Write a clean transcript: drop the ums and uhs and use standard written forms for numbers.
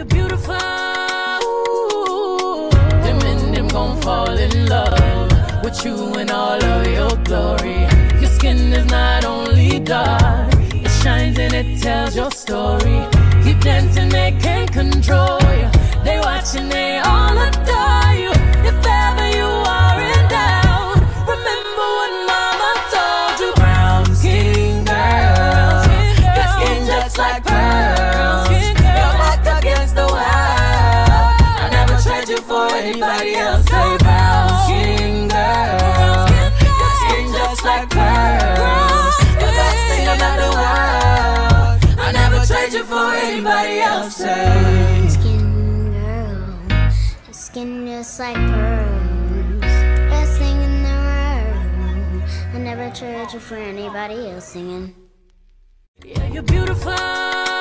you're beautiful. Them and them gon' fall in love with you in all of your glory. Your skin is not only dark, it shines and it tells your story. Keep dancing, they can't control you. They watching, they all adore you. If ever you are in doubt, remember what mama told you. Brown skin girl, your skin just like pearls. You're back against the wall. I never tried you for anybody else. Say brown skin girl, your skin just like pearls. You're the best thing about the world. I never tried you for anybody else. Say skin girl, your skin just like pearls. Best thing in the world. I never tried you for anybody else singing. Yeah, you're beautiful.